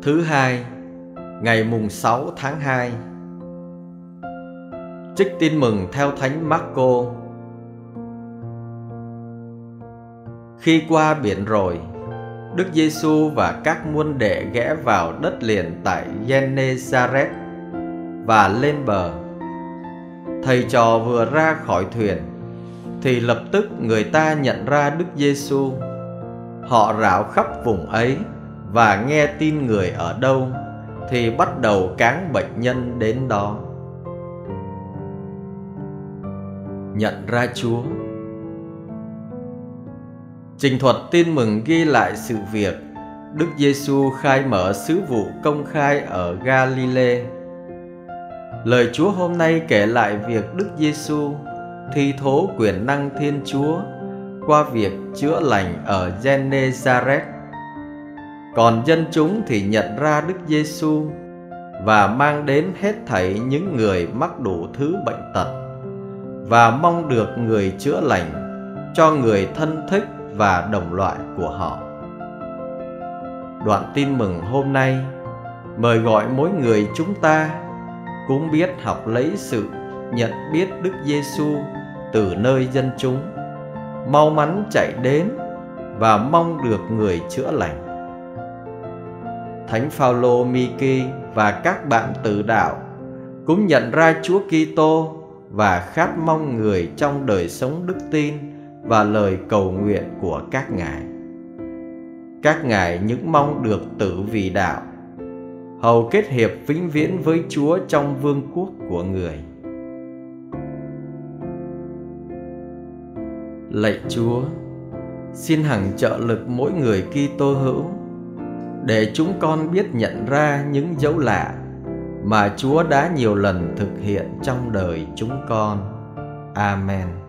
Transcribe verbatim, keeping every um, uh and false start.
Thứ hai, ngày mùng sáu tháng hai. Trích tin mừng theo Thánh Marco. Khi qua biển rồi, Đức Giêsu và các môn đệ ghé vào đất liền tại Gen-nê-sa-rét và lên bờ. Thầy trò vừa ra khỏi thuyền thì lập tức người ta nhận ra Đức Giêsu. Họ rảo khắp vùng ấy và nghe tin người ở đâu thì bắt đầu cáng bệnh nhân đến đó. Nhận ra Chúa. Trình thuật tin mừng ghi lại sự việc Đức Giêsu khai mở sứ vụ công khai ở Ga-li-lê. Lời Chúa hôm nay kể lại việc Đức Giêsu thi thố quyền năng Thiên Chúa qua việc chữa lành ở Gen-nê-sa-rét. Còn dân chúng thì nhận ra Đức Giêsu và mang đến hết thảy những người mắc đủ thứ bệnh tật và mong được người chữa lành cho người thân thích và đồng loại của họ. Đoạn tin mừng hôm nay mời gọi mỗi người chúng ta cũng biết học lấy sự nhận biết Đức Giêsu từ nơi dân chúng, mau mắn chạy đến và mong được người chữa lành. Thánh Phao-lô Mi-ki và các bạn tử đạo cũng nhận ra Chúa Kitô và khát mong người trong đời sống đức tin và lời cầu nguyện của các ngài. Các ngài những mong được tử vì đạo, hầu kết hiệp vĩnh viễn với Chúa trong vương quốc của người. Lạy Chúa, xin hằng trợ lực mỗi người Kitô hữu để chúng con biết nhận ra những dấu lạ mà Chúa đã nhiều lần thực hiện trong đời chúng con. Amen.